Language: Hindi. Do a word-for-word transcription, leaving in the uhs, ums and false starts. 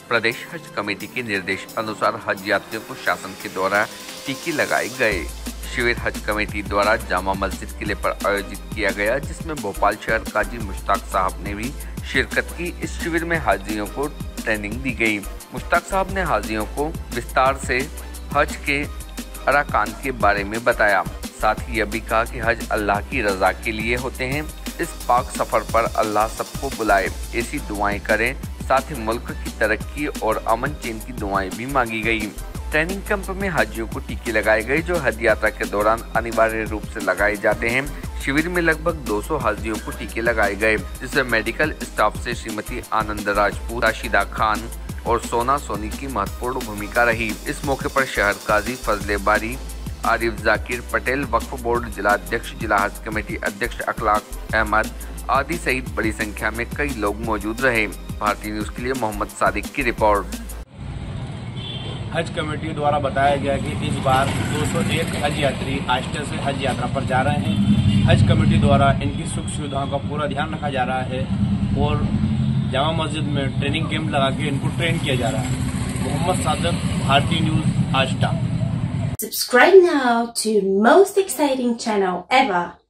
प्रदेश हज कमेटी के निर्देश अनुसार हज यात्रियों को शासन के द्वारा टीके लगाए गए। शिविर हज कमेटी द्वारा जामा मस्जिद किले पर आयोजित किया गया, जिसमें भोपाल शहर काजी मुश्ताक साहब ने भी शिरकत की। इस शिविर में हाजियों को ट्रेनिंग दी गई। मुश्ताक साहब ने हाजियों को विस्तार से हज के अरकान के बारे में बताया। साथ ही यह भी कहा कि हज अल्लाह की रजा के लिए होते हैं। इस पाक सफर पर अल्लाह सबको बुलाए, ऐसी दुआएं करें। साथ ही मुल्क की तरक्की और अमन चैन की दुआएं भी मांगी गई। ट्रेनिंग कैंप में हाजियों को टीके लगाए गए, जो हज यात्रा के दौरान अनिवार्य रूप से लगाए जाते हैं। शिविर में लगभग दो सौ हाजियों को टीके लगाए गए, जिसमें मेडिकल स्टाफ से श्रीमती आनंद राजपूत, राशिदा खान और सोना सोनी की महत्वपूर्ण भूमिका रही। इस मौके पर शहर काजी फजले बारी, आरिफ जाकिर पटेल, वक्फ बोर्ड जिला अध्यक्ष, जिला हज कमेटी अध्यक्ष अखलाक अहमद आदि सहित बड़ी संख्या में कई लोग मौजूद रहे। भारतीय न्यूज के लिए मोहम्मद सादिक की रिपोर्ट। हज कमेटी द्वारा बताया गया कि इस बार दो सौ एक हज यात्री आस्था से हज यात्रा पर जा रहे हैं। हज कमेटी द्वारा इनकी सुख सुविधाओं का पूरा ध्यान रखा जा रहा है और जामा मस्जिद में ट्रेनिंग कैंप लगा के इनको ट्रेन किया जा रहा है। Mohammad Sadiq, Bharatiya news, Aastha. Subscribe now to most exciting channel ever.